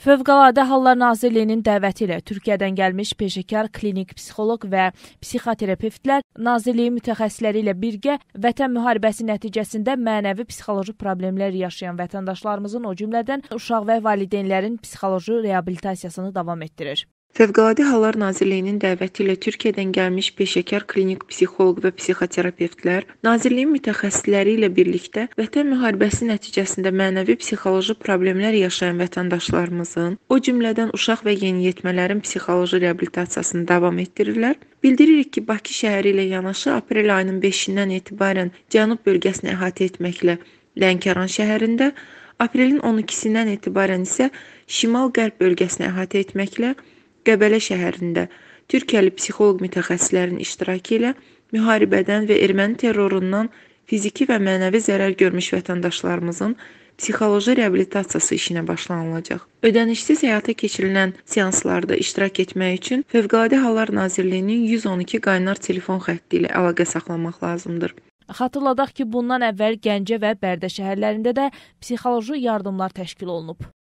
Fövqəladə Hallar Nazirliyinin dəvəti ilə Türkiyədən gəlmiş peşəkar klinik psixoloq və psixoterapevtlər Nazirliyin mütəxəssisləri ilə birgə Vətən müharibəsi nəticəsində mənəvi psixoloji problemlər yaşayan vətəndaşlarımızın, o cümlədən uşaq və valideynlərin psixoloji reabilitasiyasını davam etdirir. Fövqəladə Hallar Nazirliyinin dəvəti ilə Türkiyədən gəlmiş peşəkar klinik psixoloq və psixoterapevtlər Nazirliyin mütəxəssisləri ilə birlikdə Vətən müharibəsi nəticəsində mənəvi psixoloji problemlər yaşayan vətəndaşlarımızın, o cümlədən uşaq və yeniyetmələrin psixoloji reabilitasiyasını davam etdirirlər. Bildiririk ki, Bakı şəhəri ilə yanaşı aprel ayının 5-dən etibarən Cənub bölgəsini əhatə etməklə Lənkəran şəhərində, aprelin 12-dən etibarən isə şimal-qərb bölgəsini əhatə etməklə Qəbələ şəhərində Türkiyəli psixoloq mütəxəssislərin iştirakı ilə müharibədən və erməni terrorundan fiziki və mənəvi zərər görmüş vətəndaşlarımızın psixoloji reabilitasiyası işinə başlanılacaq. Ödənişsiz həyata keçirilən seanslarda iştirak etmək üçün Fövqəladə Hallar Nazirliyinin 112 qaynar telefon xətti ilə əlaqə saxlamaq lazımdır. Xatırladaq ki, bundan əvvəl Gəncə və Bərdə şəhərlərində də psixoloji yardımlar təşkil olunub.